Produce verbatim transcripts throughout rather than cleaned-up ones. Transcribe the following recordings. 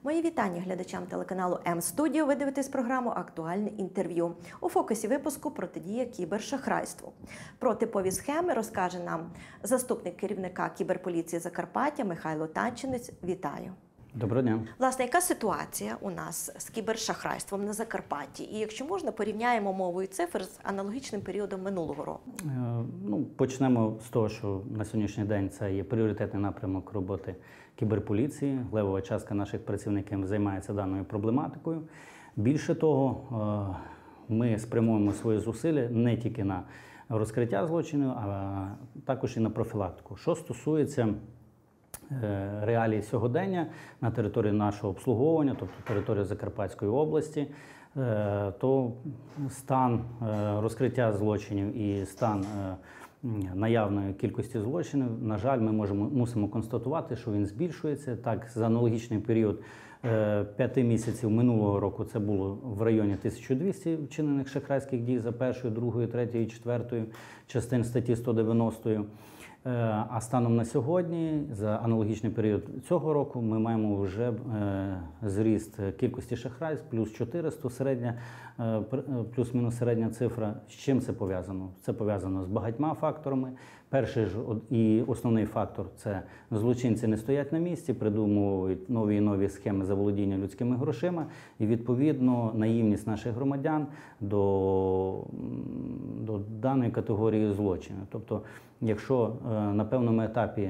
Мої вітання глядачам телеканалу М-студіо. Ви дивитесь програму «Актуальне інтерв'ю». У фокусі випуску протидія кібершахрайству. Про типові схеми розкаже нам заступник керівника кіберполіції Закарпаття Михайло Танчинець. Вітаю. Доброго дня. Власне, яка ситуація у нас з кібершахрайством на Закарпатті? І якщо можна, порівняємо мовою цифр з аналогічним періодом минулого року. Е, ну, почнемо з того, що на сьогоднішній день це є пріоритетний напрямок роботи кіберполіції. Левова частка наших працівників займається даною проблематикою. Більше того, е, ми спрямуємо свої зусилля не тільки на розкриття злочинів, а також і на профілактику. Що стосується реалії сьогодення на території нашого обслуговування, тобто території Закарпатської області, то стан розкриття злочинів і стан наявної кількості злочинів, на жаль, ми можемо, мусимо констатувати, що він збільшується. Так, за аналогічний період п'яти місяців минулого року це було в районі тисяча двісті вчинених шахрайських дій за першою, другою, третьою, четвертою частин статті сто дев'яносто. А станом на сьогодні, за аналогічний період цього року, ми маємо вже зріст кількості шахрайств плюс чотириста, середня, плюс-мінус середня цифра. З чим це пов'язано? Це пов'язано з багатьма факторами. Перший ж і основний фактор – це злочинці не стоять на місці, придумують нові і нові схеми заволодіння людськими грошима і, відповідно, наївність наших громадян до, до даної категорії злочину. Тобто, якщо на певному етапі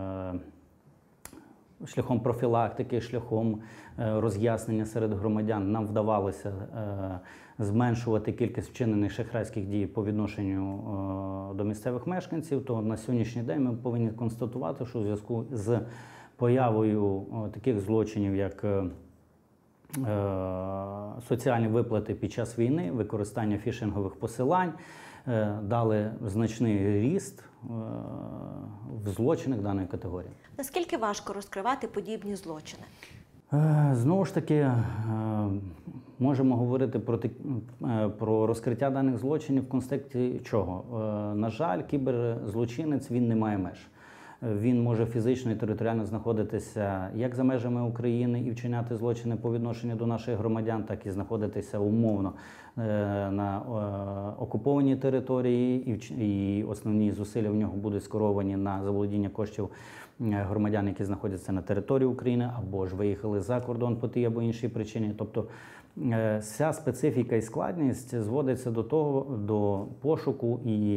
шляхом профілактики, шляхом роз'яснення серед громадян нам вдавалося зменшувати кількість вчинених шахрайських дій по відношенню до місцевих мешканців, то на сьогоднішній день ми повинні констатувати, що у зв'язку з появою таких злочинів, як соціальні виплати під час війни, використання фішингових посилань, дали значний ріст в злочинах даної категорії. Наскільки важко розкривати подібні злочини? Знову ж таки, можемо говорити про, про розкриття даних злочинів в контексті чого? На жаль, кіберзлочинець, він не має меж. Він може фізично і територіально знаходитися як за межами України і вчиняти злочини по відношенню до наших громадян, так і знаходитися умовно на окупованій території, і основні зусилля в нього будуть скеровані на заволодіння коштів громадян, які знаходяться на території України або ж виїхали за кордон по тій або іншій причині. Тобто вся специфіка і складність зводиться до того, до пошуку і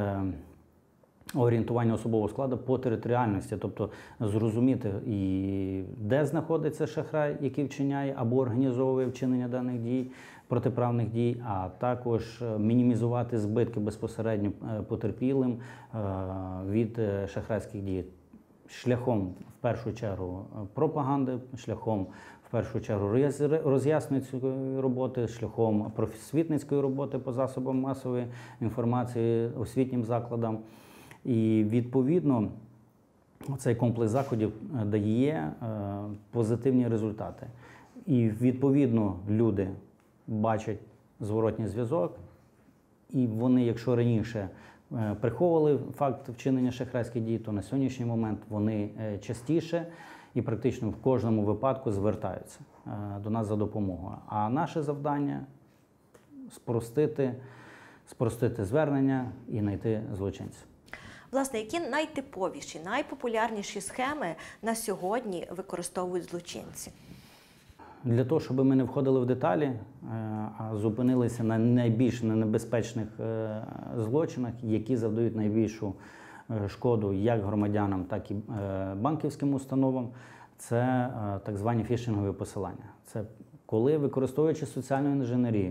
орієнтування особового складу по територіальності, тобто зрозуміти, і де знаходиться шахрай, який вчиняє або організовує вчинення даних дій, протиправних дій, а також мінімізувати збитки безпосередньо потерпілим від шахрайських дій шляхом, в першу чергу, пропаганди, шляхом, в першу чергу, роз'яснювальної роботи, шляхом просвітницької роботи по засобам масової інформації, освітнім закладам. І, відповідно, цей комплекс заходів дає позитивні результати. І, відповідно, люди бачать зворотній зв'язок, і вони, якщо раніше приховували факт вчинення шахрайських дій, то на сьогоднішній момент вони частіше і практично в кожному випадку звертаються до нас за допомогою. А наше завдання – спростити, спростити звернення і знайти злочинців. Власне, які найтиповіші, найпопулярніші схеми на сьогодні використовують злочинці? Для того, щоб ми не входили в деталі, а зупинилися на найбільш небезпечних злочинах, які завдають найбільшу шкоду як громадянам, так і банківським установам, це так звані фішингові посилання. Це коли, використовуючи соціальну інженерію,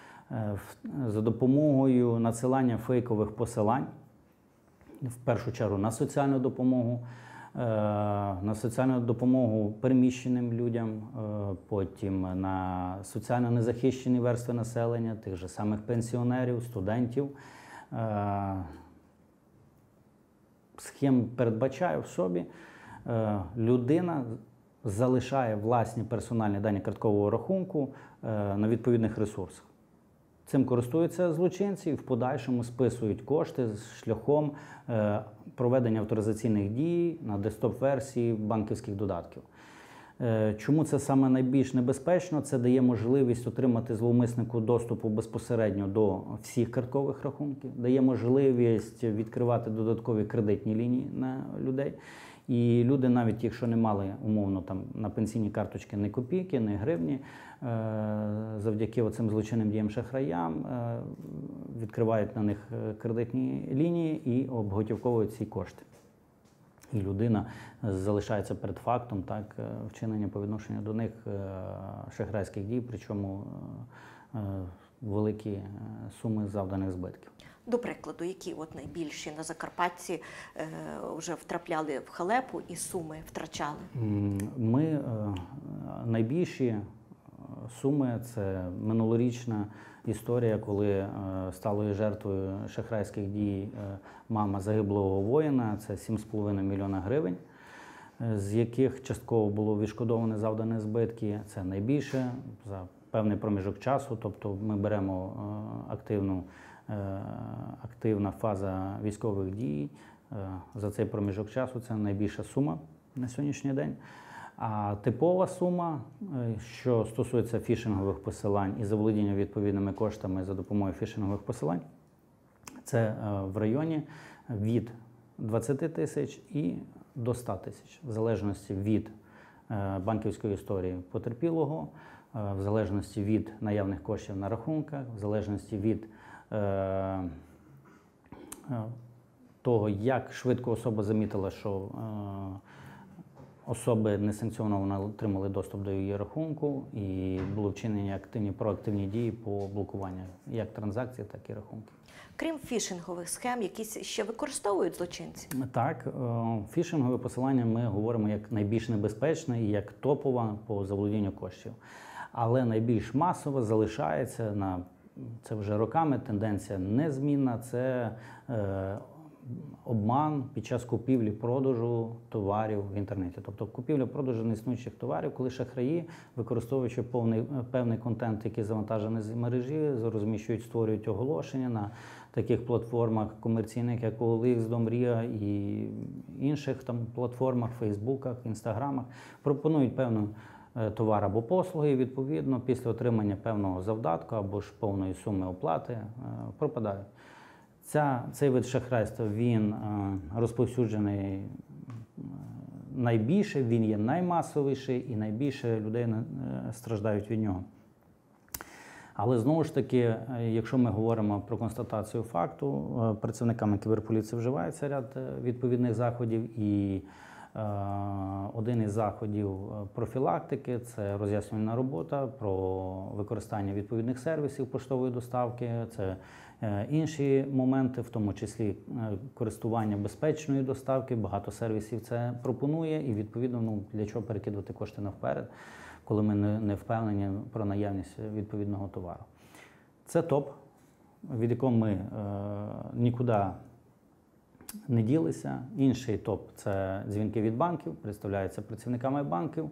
за допомогою надсилання фейкових посилань, в першу чергу на соціальну допомогу, на соціальну допомогу переміщеним людям, потім на соціально незахищені верстви населення, тих же самих пенсіонерів, студентів. Схема передбачає в собі, людина залишає власні персональні дані карткового рахунку на відповідних ресурсах. Цим користуються злочинці і в подальшому списують кошти шляхом проведення авторизаційних дій на десктоп-версії банківських додатків. Чому це саме найбільш небезпечно? Це дає можливість отримати зловмиснику доступу безпосередньо до всіх карткових рахунків, дає можливість відкривати додаткові кредитні лінії на людей. І люди, навіть якщо не мали умовно там на пенсійні карточки ні копійки, ні гривні, завдяки оцим злочинним діям шахраям відкривають на них кредитні лінії і обготівковують ці кошти. І людина залишається перед фактом так, вчинення по відношенню до них шахрайських дій, причому великі суми завданих збитків. До прикладу, які от найбільші на Закарпатті е, вже втрапляли в халепу і суми втрачали? Ми е, найбільші суми – це минулорічна історія, коли е, сталою жертвою шахрайських дій е, мама загиблого воїна, це сім з половиною мільйона гривень, з яких частково було відшкодоване завдані збитки. Це найбільше за певний проміжок часу, тобто ми беремо е, активну активна фаза військових дій. За цей проміжок часу це найбільша сума на сьогоднішній день. А типова сума, що стосується фішингових посилань і заволодіння відповідними коштами за допомогою фішингових посилань, це в районі від двадцяти тисяч і до ста тисяч, в залежності від банківської історії потерпілого, в залежності від наявних коштів на рахунках, в залежності від того, як швидко особа замітила, що особи несанкціоновано отримали доступ до її рахунку, і було вчинені активні проактивні дії по блокуванню як транзакцій, так і рахунків. Крім фішингових схем, якісь ще використовують злочинці? Так, фішингове посилання ми говоримо як найбільш небезпечне і як топове по заволодінню коштів. Але найбільш масово залишається на це вже роками, тенденція незмінна, це е, обман під час купівлі-продажу товарів в інтернеті. Тобто купівля-продажу неіснуючих товарів, коли шахраї, використовуючи повний, певний контент, який завантажений з мережі, розміщують, створюють оголошення на таких платформах комерційних, як о ел ікс, Домрія і інших там платформах, Фейсбуках, Інстаграмах, пропонують певну товар або послуги, і відповідно після отримання певного завдатку або ж повної суми оплати пропадають. Ця, цей вид шахрайства, він розповсюджений найбільше, він є наймасовіший і найбільше людей страждають від нього. Але знову ж таки, якщо ми говоримо про констатацію факту, працівниками кіберполіції вживається ряд відповідних заходів, і один із заходів профілактики – це роз'яснювальна робота про використання відповідних сервісів поштової доставки, це інші моменти, в тому числі користування безпечної доставки. Багато сервісів це пропонує і, відповідно, ну, для чого перекидувати кошти навперед, коли ми не впевнені про наявність відповідного товару. Це топ, від якого ми е, нікуди не ділися. Інший топ – це дзвінки від банків, представляються працівниками банків,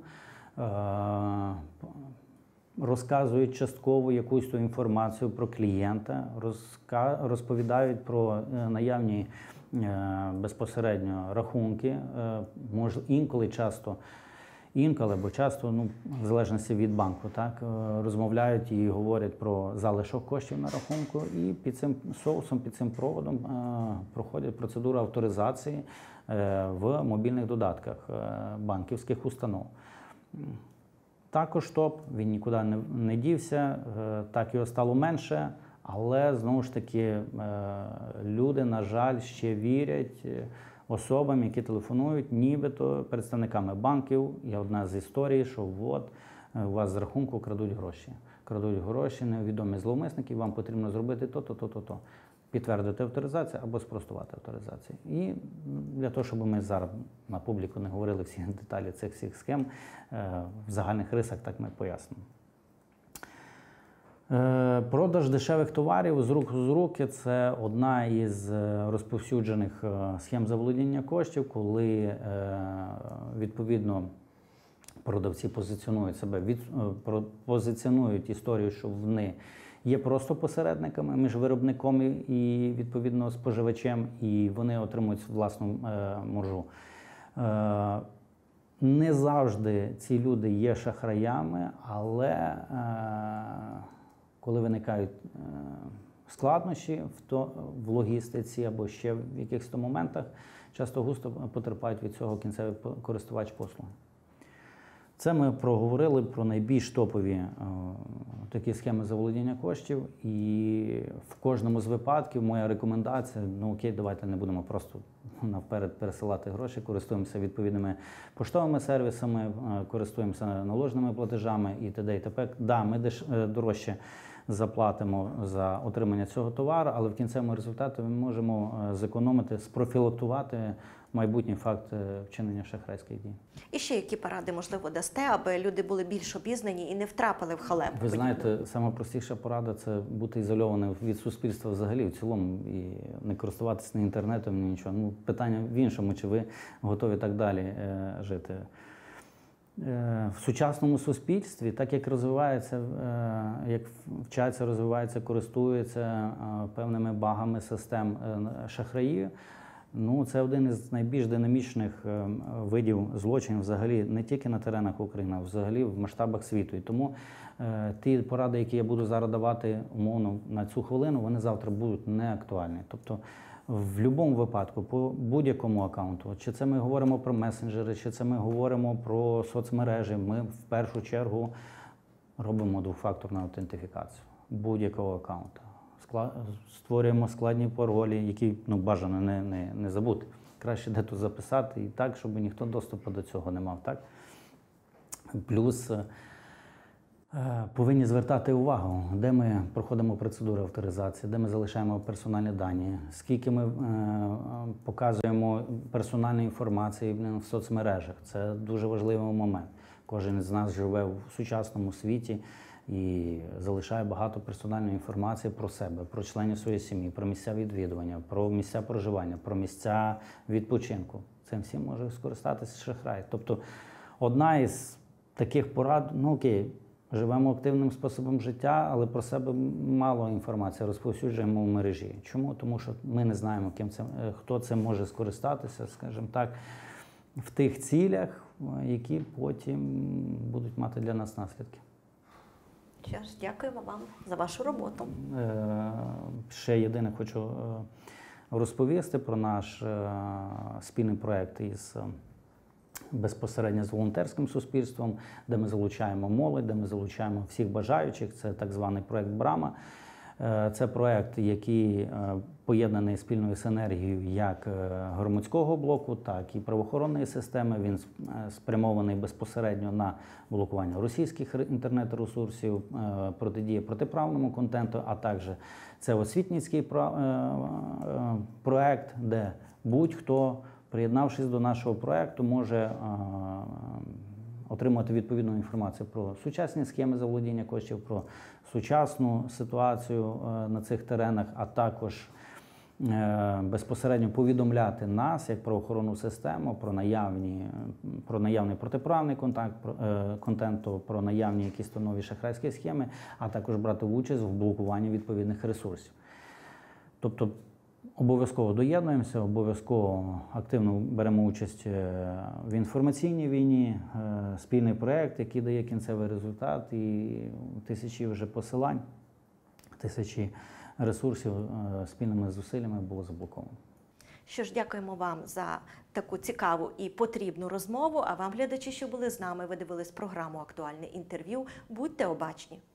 розказують частково якусь ту інформацію про клієнта, розповідають про наявні безпосередньо рахунки, може інколи часто, інколи або часто, ну, в залежності від банку, так, розмовляють і говорять про залишок коштів на рахунку, і під цим соусом, під цим проводом проходить процедура авторизації в мобільних додатках банківських установ. Також топ, він нікуди не, не дівся, так його стало менше, але, знову ж таки, люди, на жаль, ще вірять особам, які телефонують, нібито представниками банків. Є одна з історій, що от у вас з рахунку крадуть гроші. Крадуть гроші невідомі зловмисники, вам потрібно зробити то-то, то-то, то. Підтвердити авторизацію або спростувати авторизацію. І для того, щоб ми зараз на публіку не говорили всі деталі цих всіх схем, в загальних рисах так ми пояснимо. Продаж дешевих товарів з рук з руки – це одна із розповсюджених схем заволодіння коштів, коли, відповідно, продавці позиціонують себе, від, позиціонують історію, що вони є просто посередниками між виробником і, відповідно, споживачем, і вони отримують власну маржу. Не завжди ці люди є шахраями, але е, коли виникають е, складнощі в, то, в логістиці або ще в якихось то моментах, часто густо потерпають від цього кінцевий користувач послуги. Це ми проговорили про найбільш топові е, такі схеми заволодіння коштів, і в кожному з випадків моя рекомендація, ну окей, давайте не будемо просто навперед пересилати гроші, користуємося відповідними поштовими сервісами, е, користуємося наложними платежами і т.д. і т.п. Да, ми деш, е, дорожче заплатимо за отримання цього товару, але в кінцевому результаті ми можемо е, зекономити, спрофілактувати майбутній факт вчинення шахрайських дій. І ще які поради, можливо, дасте, аби люди були більш обізнані і не втрапили в халепу? Ви знаєте, найпростіша порада – це бути ізольованим від суспільства взагалі, в цілому, і не користуватися ні інтернетом, ні нічого. Ну, питання в іншому, чи ви готові так далі е, жити. Е, в сучасному суспільстві, так як розвивається, е, як вчаться, розвивається, користується е, певними багами систем е, шахраїв, ну, це один із найбільш динамічних е, видів злочинів взагалі не тільки на теренах України, а взагалі в масштабах світу. І тому е, ті поради, які я буду зараз давати умовно на цю хвилину, вони завтра будуть неактуальні. Тобто в будь-якому випадку, по будь-якому аккаунту, чи це ми говоримо про месенджери, чи це ми говоримо про соцмережі, ми в першу чергу робимо двофакторну аутентифікацію будь-якого аккаунту. Створюємо складні паролі, які, ну, бажано не, не, не забути. Краще де-то записати і так, щоб ніхто доступу до цього не мав. Так? Плюс е, повинні звертати увагу, де ми проходимо процедуру авторизації, де ми залишаємо персональні дані, скільки ми е, показуємо персональної інформації в соцмережах. Це дуже важливий момент. Кожен з нас живе в сучасному світі і залишає багато персональної інформації про себе, про членів своєї сім'ї, про місця відвідування, про місця проживання, про місця відпочинку. Цим всім може скористатися шахрай. Тобто одна із таких порад, ну окей, живемо активним способом життя, але про себе мало інформації розповсюджуємо в мережі. Чому? Тому що ми не знаємо, ким це, хто цим може скористатися, скажімо так, в тих цілях, які потім будуть мати для нас наслідки. Що ж, дякуємо вам за вашу роботу. Ще єдине хочу розповісти про наш спільний проєкт із безпосередньо з волонтерським суспільством, де ми залучаємо молодь, де ми залучаємо всіх бажаючих. Це так званий проєкт «Брама». Це проєкт, який поєднаний спільною синергією як громадського блоку, так і правоохоронної системи. Він спрямований безпосередньо на блокування російських інтернет-ресурсів, протидія протиправному контенту, а також це освітницький проєкт, де будь-хто, приєднавшись до нашого проєкту, може отримати відповідну інформацію про сучасні схеми заволодіння коштів, про сучасну ситуацію на цих теренах, а також безпосередньо повідомляти нас, як правоохоронну систему, про наявні, про наявний протиправний контакт, про, е, контенту, про наявні якісь то нові шахрайські схеми, а також брати участь в блокуванні відповідних ресурсів. Тобто обов'язково доєднуємося, обов'язково активно беремо участь в інформаційній війні, спільний проєкт, який дає кінцевий результат, і тисячі вже посилань, тисячі ресурсів спільними зусиллями було заблоковано. Що ж, дякуємо вам за таку цікаву і потрібну розмову, а вам, глядачі, що були з нами, ви дивились програму «Актуальне інтерв'ю». Будьте обачні!